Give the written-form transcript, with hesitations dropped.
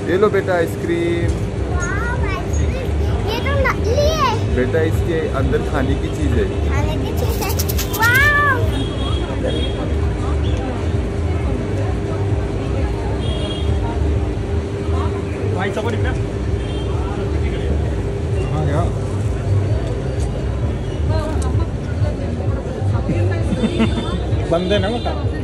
ये लो बेटा आइसक्रीम। ये तो नकली है बेटा इसके अंदर खाने की चीज है। खाने की चीज है। वाव भाई सब निकला हाँ क्या बंद है ना बेटा।